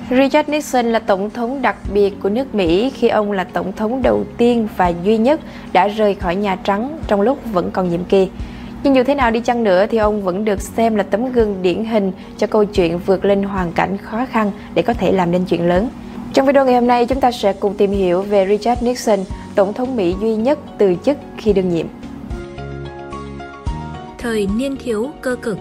Richard Nixon là tổng thống đặc biệt của nước Mỹ khi ông là tổng thống đầu tiên và duy nhất đã rời khỏi Nhà Trắng trong lúc vẫn còn nhiệm kỳ. Nhưng dù thế nào đi chăng nữa thì ông vẫn được xem là tấm gương điển hình cho câu chuyện vượt lên hoàn cảnh khó khăn để có thể làm nên chuyện lớn. Trong video ngày hôm nay, chúng ta sẽ cùng tìm hiểu về Richard Nixon, tổng thống Mỹ duy nhất từ chức khi đương nhiệm. Thời niên thiếu cơ cực.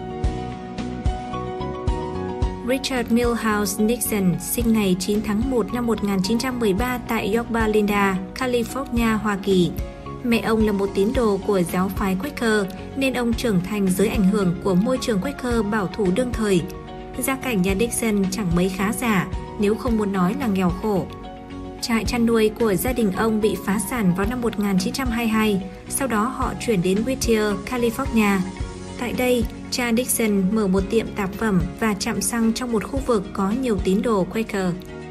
Richard Milhouse Nixon sinh ngày 9 tháng 1 năm 1913 tại Yorba Linda, California, Hoa Kỳ. Mẹ ông là một tín đồ của giáo phái Quaker nên ông trưởng thành dưới ảnh hưởng của môi trường Quaker bảo thủ đương thời. Gia cảnh nhà Nixon chẳng mấy khá giả, nếu không muốn nói là nghèo khổ. Trại chăn nuôi của gia đình ông bị phá sản vào năm 1922, sau đó họ chuyển đến Whittier, California. Tại đây, cha Nixon mở một tiệm tạp phẩm và trạm xăng trong một khu vực có nhiều tín đồ Quaker.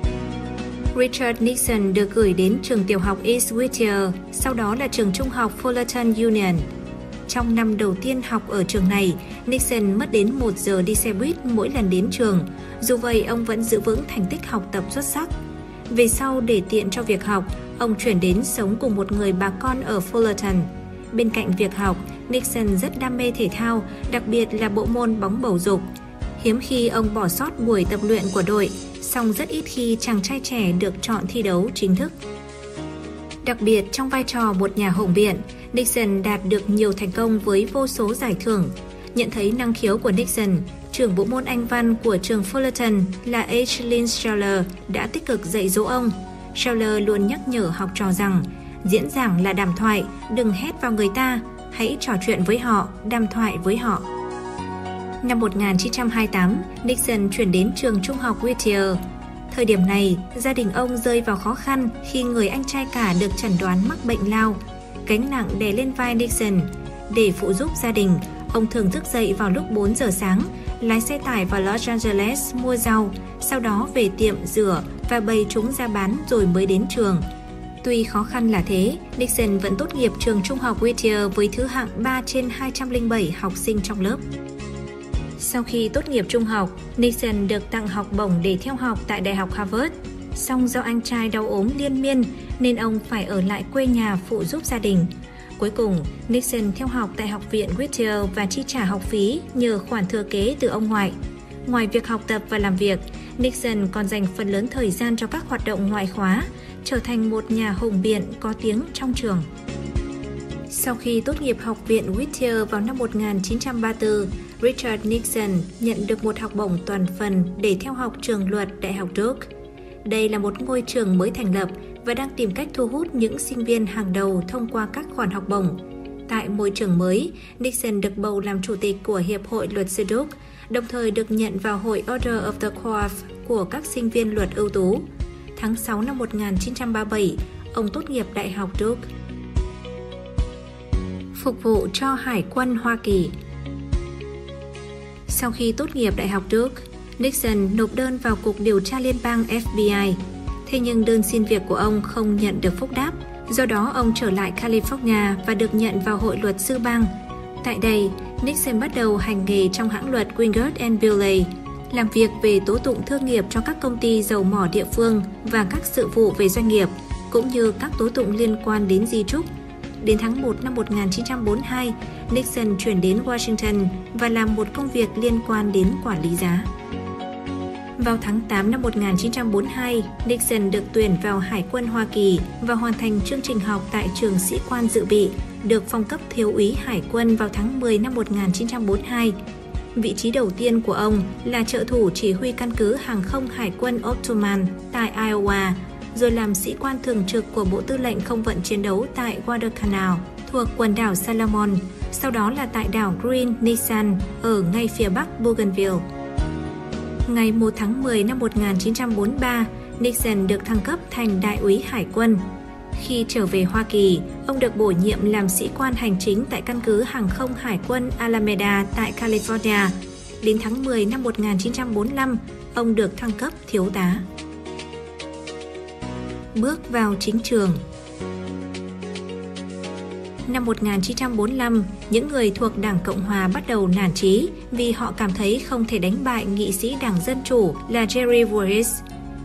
Richard Nixon được gửi đến trường tiểu học East Whittier, sau đó là trường trung học Fullerton Union. Trong năm đầu tiên học ở trường này, Nixon mất đến 1 giờ đi xe buýt mỗi lần đến trường. Dù vậy, ông vẫn giữ vững thành tích học tập xuất sắc. Về sau, để tiện cho việc học, ông chuyển đến sống cùng một người bà con ở Fullerton. Bên cạnh việc học, Nixon rất đam mê thể thao, đặc biệt là bộ môn bóng bầu dục. Hiếm khi ông bỏ sót buổi tập luyện của đội, song rất ít khi chàng trai trẻ được chọn thi đấu chính thức. Đặc biệt trong vai trò một nhà hùng biện, Nixon đạt được nhiều thành công với vô số giải thưởng. Nhận thấy năng khiếu của Nixon, trưởng bộ môn Anh văn của trường Fullerton là H. Lynn Scheller đã tích cực dạy dỗ ông. Scheller luôn nhắc nhở học trò rằng, diễn giảng là đàm thoại, đừng hét vào người ta, hãy trò chuyện với họ, đàm thoại với họ. Năm 1928, Nixon chuyển đến trường trung học Whittier. Thời điểm này, gia đình ông rơi vào khó khăn khi người anh trai cả được chẩn đoán mắc bệnh lao. Gánh nặng đè lên vai Nixon. Để phụ giúp gia đình, ông thường thức dậy vào lúc 4 giờ sáng, lái xe tải vào Los Angeles mua rau, sau đó về tiệm rửa và bày chúng ra bán rồi mới đến trường. Tuy khó khăn là thế, Nixon vẫn tốt nghiệp trường trung học Whittier với thứ hạng 3 trên 207 học sinh trong lớp. Sau khi tốt nghiệp trung học, Nixon được tặng học bổng để theo học tại Đại học Harvard. Song do anh trai đau ốm liên miên nên ông phải ở lại quê nhà phụ giúp gia đình. Cuối cùng, Nixon theo học tại Học viện Whittier và chi trả học phí nhờ khoản thừa kế từ ông ngoại. Ngoài việc học tập và làm việc, Nixon còn dành phần lớn thời gian cho các hoạt động ngoại khóa, trở thành một nhà hùng biện có tiếng trong trường. Sau khi tốt nghiệp Học viện Whittier vào năm 1934, Richard Nixon nhận được một học bổng toàn phần để theo học trường luật Đại học Duke. Đây là một ngôi trường mới thành lập và đang tìm cách thu hút những sinh viên hàng đầu thông qua các khoản học bổng. Tại môi trường mới, Nixon được bầu làm chủ tịch của Hiệp hội Luật sư Duke, đồng thời được nhận vào hội Order of the Coif của các sinh viên luật ưu tú. Tháng 6 năm 1937, ông tốt nghiệp Đại học Duke. Phục vụ cho Hải quân Hoa Kỳ. Sau khi tốt nghiệp Đại học Duke, Nixon nộp đơn vào Cục Điều tra Liên bang FBI. Thế nhưng đơn xin việc của ông không nhận được phúc đáp, do đó ông trở lại California và được nhận vào Hội luật sư bang. Tại đây, Nixon bắt đầu hành nghề trong hãng luật Wingert and Bailey, làm việc về tố tụng thương nghiệp cho các công ty dầu mỏ địa phương và các sự vụ về doanh nghiệp, cũng như các tố tụng liên quan đến di trúc. Đến tháng 1 năm 1942, Nixon chuyển đến Washington và làm một công việc liên quan đến quản lý giá. Vào tháng 8 năm 1942, Nixon được tuyển vào Hải quân Hoa Kỳ và hoàn thành chương trình học tại trường sĩ quan dự bị, được phong cấp thiếu úy Hải quân vào tháng 10 năm 1942. Vị trí đầu tiên của ông là trợ thủ chỉ huy căn cứ hàng không Hải quân Ottoman tại Iowa, rồi làm sĩ quan thường trực của Bộ Tư lệnh Không vận chiến đấu tại Guadalcanal, thuộc quần đảo Salomon, sau đó là tại đảo Green Nissan ở ngay phía bắc Bougainville. Ngày 1 tháng 10 năm 1943, Nixon được thăng cấp thành đại úy Hải quân. Khi trở về Hoa Kỳ, ông được bổ nhiệm làm sĩ quan hành chính tại căn cứ hàng không Hải quân Alameda tại California. Đến tháng 10 năm 1945, ông được thăng cấp thiếu tá. Bước vào chính trường. Năm 1945, những người thuộc Đảng Cộng Hòa bắt đầu nản chí vì họ cảm thấy không thể đánh bại nghị sĩ Đảng Dân Chủ là Jerry Voorhis.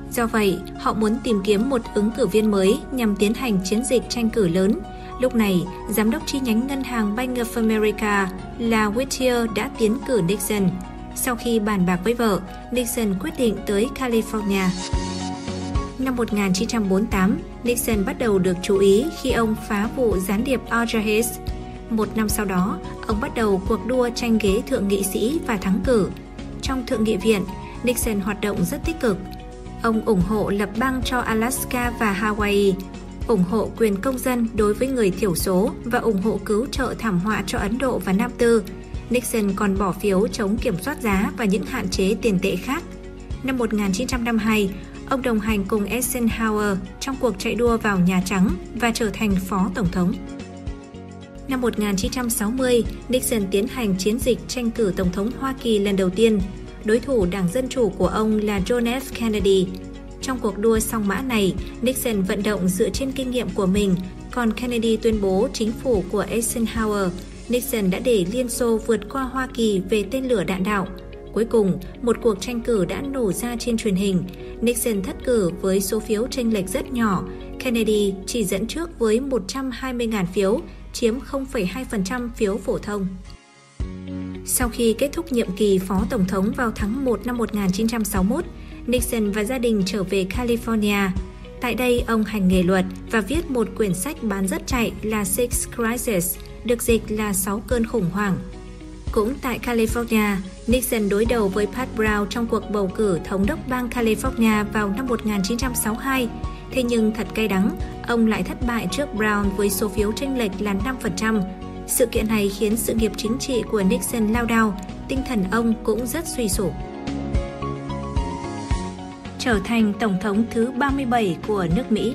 Do vậy, họ muốn tìm kiếm một ứng cử viên mới nhằm tiến hành chiến dịch tranh cử lớn. Lúc này, giám đốc chi nhánh ngân hàng Bank of America là Whittier đã tiến cử Nixon. Sau khi bàn bạc với vợ, Nixon quyết định tới California. Năm 1948, Nixon bắt đầu được chú ý khi ông phá vụ gián điệp Alger Hiss. Một năm sau đó, ông bắt đầu cuộc đua tranh ghế thượng nghị sĩ và thắng cử. Trong Thượng nghị viện, Nixon hoạt động rất tích cực. Ông ủng hộ lập bang cho Alaska và Hawaii, ủng hộ quyền công dân đối với người thiểu số và ủng hộ cứu trợ thảm họa cho Ấn Độ và Nam Tư. Nixon còn bỏ phiếu chống kiểm soát giá và những hạn chế tiền tệ khác. Năm 1952, ông đồng hành cùng Eisenhower trong cuộc chạy đua vào Nhà Trắng và trở thành phó tổng thống. Năm 1960, Nixon tiến hành chiến dịch tranh cử tổng thống Hoa Kỳ lần đầu tiên. Đối thủ Đảng Dân Chủ của ông là John F. Kennedy. Trong cuộc đua song mã này, Nixon vận động dựa trên kinh nghiệm của mình, còn Kennedy tuyên bố chính phủ của Eisenhower. Nixon đã để Liên Xô vượt qua Hoa Kỳ về tên lửa đạn đạo. Cuối cùng, một cuộc tranh cử đã nổ ra trên truyền hình. Nixon thất cử với số phiếu chênh lệch rất nhỏ. Kennedy chỉ dẫn trước với 120.000 phiếu, chiếm 0,2% phiếu phổ thông. Sau khi kết thúc nhiệm kỳ phó tổng thống vào tháng 1 năm 1961, Nixon và gia đình trở về California. Tại đây, ông hành nghề luật và viết một quyển sách bán rất chạy là Six Crises, được dịch là 6 cơn khủng hoảng. Cũng tại California, Nixon đối đầu với Pat Brown trong cuộc bầu cử thống đốc bang California vào năm 1962. Thế nhưng thật cay đắng, ông lại thất bại trước Brown với số phiếu chênh lệch là 5%. Sự kiện này khiến sự nghiệp chính trị của Nixon lao đao, tinh thần ông cũng rất suy sụp. Trở thành Tổng thống thứ 37 của nước Mỹ.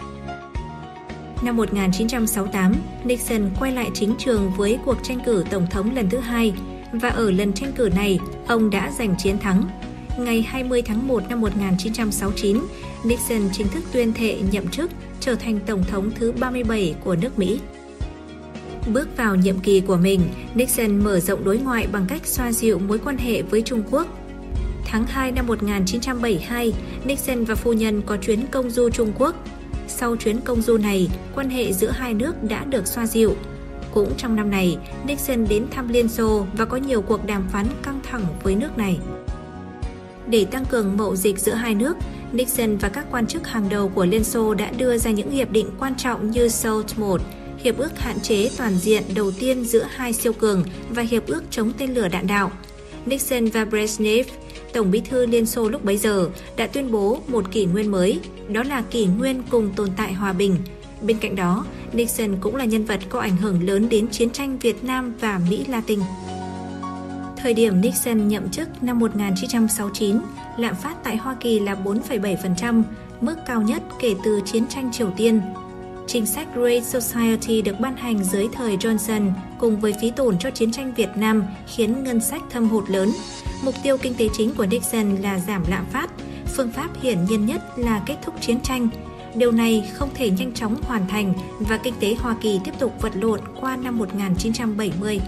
Năm 1968, Nixon quay lại chính trường với cuộc tranh cử tổng thống lần thứ hai, và ở lần tranh cử này, ông đã giành chiến thắng. Ngày 20 tháng 1 năm 1969, Nixon chính thức tuyên thệ nhậm chức, trở thành Tổng thống thứ 37 của nước Mỹ. Bước vào nhiệm kỳ của mình, Nixon mở rộng đối ngoại bằng cách xoa dịu mối quan hệ với Trung Quốc. Tháng 2 năm 1972, Nixon và phu nhân có chuyến công du Trung Quốc. Sau chuyến công du này, quan hệ giữa hai nước đã được xoa dịu. Cũng trong năm này, Nixon đến thăm Liên Xô và có nhiều cuộc đàm phán căng thẳng với nước này. Để tăng cường mậu dịch giữa hai nước, Nixon và các quan chức hàng đầu của Liên Xô đã đưa ra những hiệp định quan trọng như SALT I, hiệp ước hạn chế toàn diện đầu tiên giữa hai siêu cường và hiệp ước chống tên lửa đạn đạo. Nixon và Brezhnev, Tổng bí thư Liên Xô lúc bấy giờ, đã tuyên bố một kỷ nguyên mới, đó là kỷ nguyên cùng tồn tại hòa bình. Bên cạnh đó, Nixon cũng là nhân vật có ảnh hưởng lớn đến chiến tranh Việt Nam và Mỹ Latin. Thời điểm Nixon nhậm chức năm 1969, lạm phát tại Hoa Kỳ là 4,7%, mức cao nhất kể từ chiến tranh Triều Tiên. Chính sách Great Society được ban hành dưới thời Johnson cùng với phí tổn cho chiến tranh Việt Nam khiến ngân sách thâm hụt lớn. Mục tiêu kinh tế chính của Nixon là giảm lạm phát, phương pháp hiển nhiên nhất là kết thúc chiến tranh. Điều này không thể nhanh chóng hoàn thành và kinh tế Hoa Kỳ tiếp tục vật lộn qua năm 1970.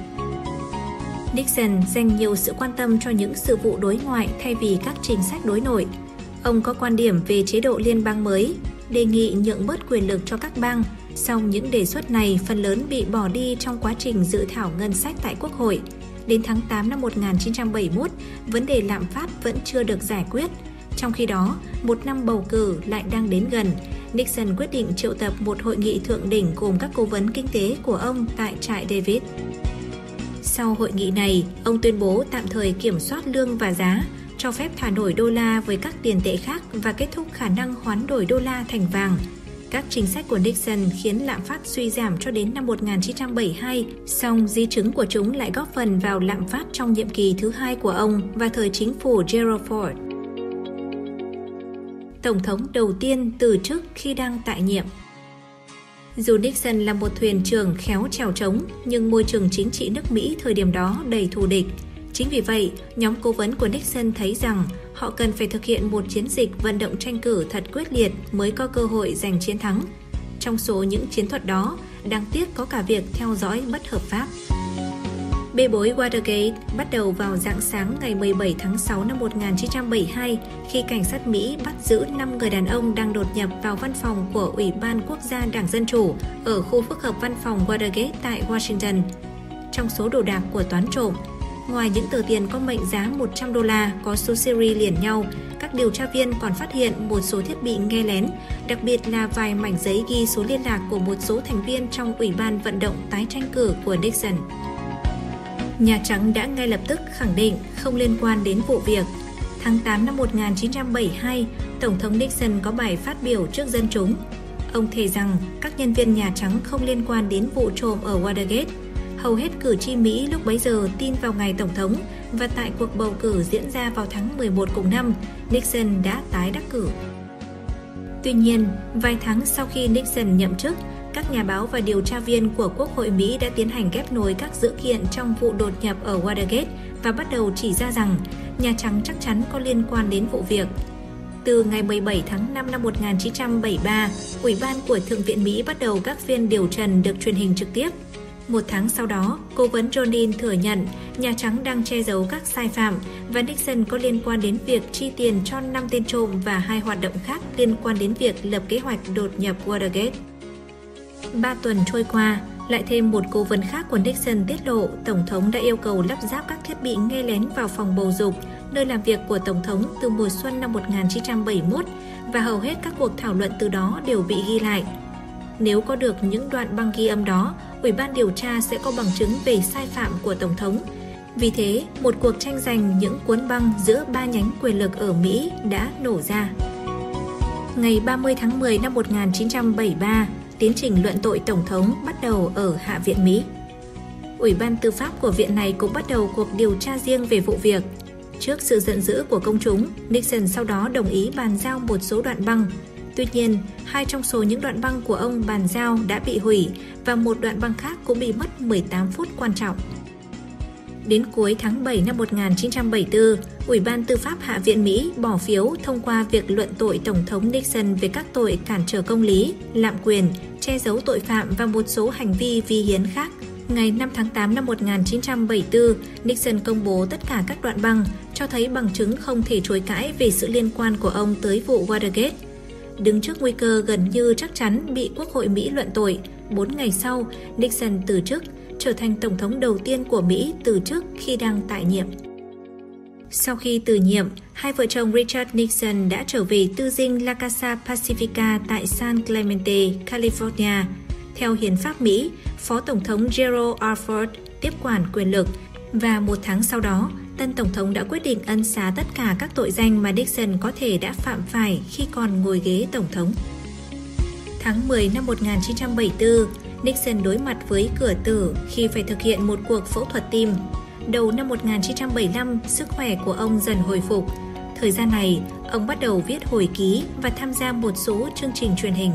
Nixon dành nhiều sự quan tâm cho những sự vụ đối ngoại thay vì các chính sách đối nội. Ông có quan điểm về chế độ liên bang mới, đề nghị nhượng bớt quyền lực cho các bang, song những đề xuất này phần lớn bị bỏ đi trong quá trình dự thảo ngân sách tại Quốc hội. Đến tháng 8 năm 1971, vấn đề lạm phát vẫn chưa được giải quyết. Trong khi đó, một năm bầu cử lại đang đến gần, Nixon quyết định triệu tập một hội nghị thượng đỉnh gồm các cố vấn kinh tế của ông tại trại David. Sau hội nghị này, ông tuyên bố tạm thời kiểm soát lương và giá, cho phép thả nổi đô la với các tiền tệ khác và kết thúc khả năng hoán đổi đô la thành vàng. Các chính sách của Nixon khiến lạm phát suy giảm cho đến năm 1972, song di chứng của chúng lại góp phần vào lạm phát trong nhiệm kỳ thứ hai của ông và thời chính phủ Gerald Ford. Tổng thống đầu tiên từ chức khi đang tại nhiệm. Dù Nixon là một thuyền trưởng khéo chèo trống, nhưng môi trường chính trị nước Mỹ thời điểm đó đầy thù địch. Chính vì vậy, nhóm cố vấn của Nixon thấy rằng họ cần phải thực hiện một chiến dịch vận động tranh cử thật quyết liệt mới có cơ hội giành chiến thắng. Trong số những chiến thuật đó, đáng tiếc có cả việc theo dõi bất hợp pháp. Bê bối Watergate bắt đầu vào rạng sáng ngày 17 tháng 6 năm 1972 khi cảnh sát Mỹ bắt giữ 5 người đàn ông đang đột nhập vào văn phòng của Ủy ban Quốc gia Đảng Dân Chủ ở khu phức hợp văn phòng Watergate tại Washington. Trong số đồ đạc của toán trộm, ngoài những tờ tiền có mệnh giá $100 có số series liền nhau, các điều tra viên còn phát hiện một số thiết bị nghe lén, đặc biệt là vài mảnh giấy ghi số liên lạc của một số thành viên trong Ủy ban vận động tái tranh cử của Nixon. Nhà Trắng đã ngay lập tức khẳng định không liên quan đến vụ việc. Tháng 8 năm 1972, Tổng thống Nixon có bài phát biểu trước dân chúng. Ông thề rằng các nhân viên Nhà Trắng không liên quan đến vụ trộm ở Watergate. Hầu hết cử tri Mỹ lúc bấy giờ tin vào ngày Tổng thống và tại cuộc bầu cử diễn ra vào tháng 11 cùng năm, Nixon đã tái đắc cử. Tuy nhiên, vài tháng sau khi Nixon nhậm chức, các nhà báo và điều tra viên của Quốc hội Mỹ đã tiến hành ghép nối các dữ kiện trong vụ đột nhập ở Watergate và bắt đầu chỉ ra rằng Nhà Trắng chắc chắn có liên quan đến vụ việc. Từ ngày 17 tháng 5 năm 1973, Ủy ban của Thượng viện Mỹ bắt đầu các phiên điều trần được truyền hình trực tiếp. Một tháng sau đó, cố vấn John Dean thừa nhận Nhà Trắng đang che giấu các sai phạm và Nixon có liên quan đến việc chi tiền cho 5 tên trộm và 2 hoạt động khác liên quan đến việc lập kế hoạch đột nhập Watergate. 3 tuần trôi qua, lại thêm một cố vấn khác của Nixon tiết lộ Tổng thống đã yêu cầu lắp ráp các thiết bị nghe lén vào phòng bầu dục, nơi làm việc của Tổng thống từ mùa xuân năm 1971 và hầu hết các cuộc thảo luận từ đó đều bị ghi lại. Nếu có được những đoạn băng ghi âm đó, Ủy ban điều tra sẽ có bằng chứng về sai phạm của Tổng thống. Vì thế, một cuộc tranh giành những cuốn băng giữa 3 nhánh quyền lực ở Mỹ đã nổ ra. Ngày 30 tháng 10 năm 1973, tiến trình luận tội Tổng thống bắt đầu ở Hạ viện Mỹ. Ủy ban tư pháp của viện này cũng bắt đầu cuộc điều tra riêng về vụ việc. Trước sự giận dữ của công chúng, Nixon sau đó đồng ý bàn giao một số đoạn băng. Tuy nhiên, 2 trong số những đoạn băng của ông bàn giao đã bị hủy và một đoạn băng khác cũng bị mất 18 phút quan trọng. Đến cuối tháng 7 năm 1974, Ủy ban Tư pháp Hạ viện Mỹ bỏ phiếu thông qua việc luận tội Tổng thống Nixon về các tội cản trở công lý, lạm quyền, che giấu tội phạm và một số hành vi vi hiến khác. Ngày 5 tháng 8 năm 1974, Nixon công bố tất cả các đoạn băng, cho thấy bằng chứng không thể chối cãi về sự liên quan của ông tới vụ Watergate. Đứng trước nguy cơ gần như chắc chắn bị Quốc hội Mỹ luận tội, 4 ngày sau, Nixon từ chức, trở thành Tổng thống đầu tiên của Mỹ từ chức khi đang tại nhiệm. Sau khi từ nhiệm, hai vợ chồng Richard Nixon đã trở về tư dinh La Casa Pacifica tại San Clemente, California. Theo hiến pháp Mỹ, Phó Tổng thống Gerald R. Ford tiếp quản quyền lực và một tháng sau đó, tân Tổng thống đã quyết định ân xá tất cả các tội danh mà Nixon có thể đã phạm phải khi còn ngồi ghế Tổng thống. Tháng 10 năm 1974, Nixon đối mặt với cửa tử khi phải thực hiện một cuộc phẫu thuật tim. Đầu năm 1975, sức khỏe của ông dần hồi phục. Thời gian này, ông bắt đầu viết hồi ký và tham gia một số chương trình truyền hình.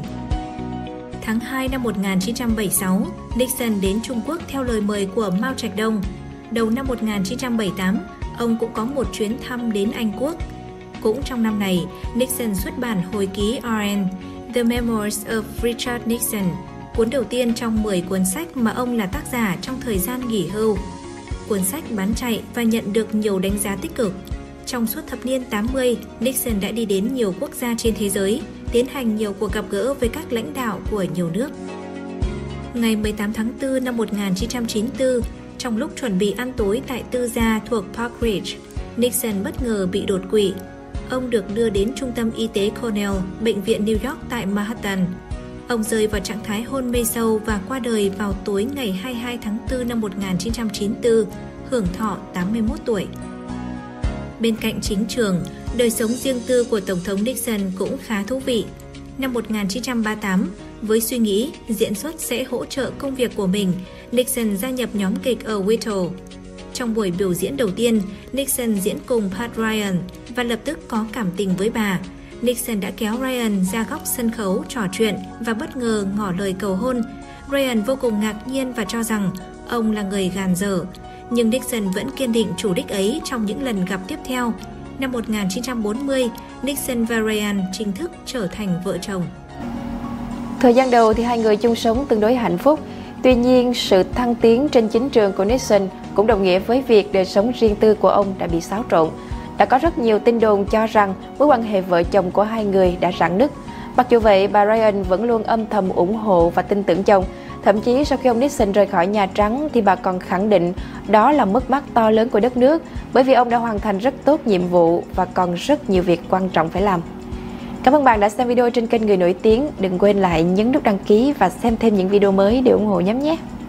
Tháng 2 năm 1976, Nixon đến Trung Quốc theo lời mời của Mao Trạch Đông. Đầu năm 1978, ông cũng có một chuyến thăm đến Anh Quốc. Cũng trong năm này, Nixon xuất bản hồi ký RN, The Memoirs of Richard Nixon, cuốn đầu tiên trong 10 cuốn sách mà ông là tác giả trong thời gian nghỉ hưu. Cuốn sách bán chạy và nhận được nhiều đánh giá tích cực. Trong suốt thập niên 80, Nixon đã đi đến nhiều quốc gia trên thế giới, tiến hành nhiều cuộc gặp gỡ với các lãnh đạo của nhiều nước. Ngày 18 tháng 4 năm 1994, trong lúc chuẩn bị ăn tối tại tư gia thuộc Park Ridge, Nixon bất ngờ bị đột quỵ. Ông được đưa đến Trung tâm Y tế Cornell, Bệnh viện New York tại Manhattan. Ông rơi vào trạng thái hôn mê sâu và qua đời vào tối ngày 22 tháng 4 năm 1994, hưởng thọ 81 tuổi. Bên cạnh chính trường, đời sống riêng tư của Tổng thống Nixon cũng khá thú vị. Năm 1938, với suy nghĩ diễn xuất sẽ hỗ trợ công việc của mình, Nixon gia nhập nhóm kịch ở Whittle. Trong buổi biểu diễn đầu tiên, Nixon diễn cùng Pat Ryan và lập tức có cảm tình với bà. Nixon đã kéo Ryan ra góc sân khấu trò chuyện và bất ngờ ngỏ lời cầu hôn. Ryan vô cùng ngạc nhiên và cho rằng ông là người gàn dở. Nhưng Nixon vẫn kiên định chủ đích ấy trong những lần gặp tiếp theo. Năm 1940, Nixon và Ryan chính thức trở thành vợ chồng. Thời gian đầu thì hai người chung sống tương đối hạnh phúc. Tuy nhiên, sự thăng tiến trên chính trường của Nixon cũng đồng nghĩa với việc đời sống riêng tư của ông đã bị xáo trộn. Đã có rất nhiều tin đồn cho rằng mối quan hệ vợ chồng của hai người đã rạn nứt. Mặc dù vậy, bà Ryan vẫn luôn âm thầm ủng hộ và tin tưởng chồng. Thậm chí sau khi ông Nixon rời khỏi Nhà Trắng thì bà còn khẳng định đó là mất mát to lớn của đất nước, bởi vì ông đã hoàn thành rất tốt nhiệm vụ và còn rất nhiều việc quan trọng phải làm. Cảm ơn bạn đã xem video trên kênh Người Nổi Tiếng. Đừng quên lại nhấn nút đăng ký và xem thêm những video mới để ủng hộ nhóm nhé.